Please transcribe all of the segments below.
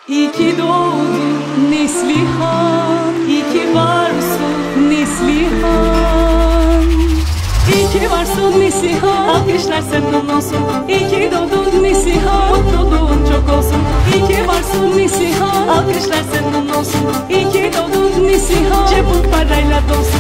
İyi ki doğdun Neslihan, iyi ki varsın Neslihan. İyi ki varsın Neslihan, alkışlar senin olsun. İyi ki doğdun Neslihan, mutluluğun çok olsun. İyi ki varsın Neslihan, alkışlar senin olsun. İyi ki doğdun Neslihan, cebin parayla dolsun.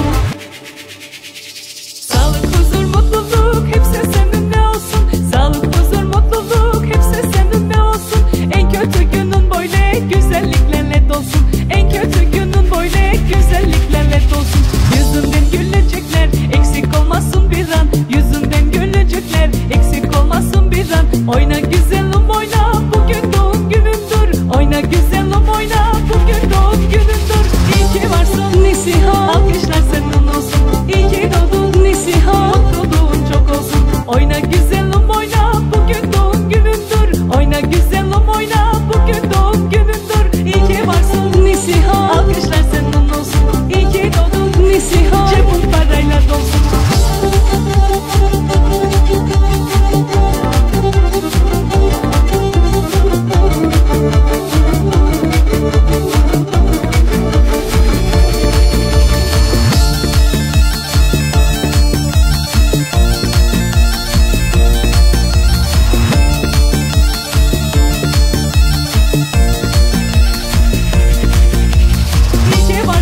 Sağlık, huzur, mutluluk hepsi seninle olsun. Sağlık, huzur, mutluluk hepsi seninle olsun. En kötü günün böyle güzelliklerle dolsun. En kötü günün böyle güzelliklerle dolsun. Yüzünden gülecekler eksik olmasın bir an. Yüzünden gülecekler eksik olmasın bir an. Oyna güzelim oyna, bugün doğum günündür. Oyna güzelim oyna, bugün doğum günündür. İyi ki varsın Neslihan, alkışlar senin olsun. İyi ki doğdun Neslihan, mutluluğun çok olsun. Oyna güzelim oyna, bugün doğum günündür. Oyna güzelim oyna, bugün doğum günündür. İyi ki varsın Neslihan, alkışlar senin olsun. İyi ki doğdun Neslihan, cebin parayla dolsun.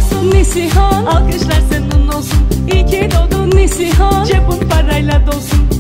Neslihan, alkışlar senin olsun. İyi ki doğdun Neslihan, cebin parayla dolsun.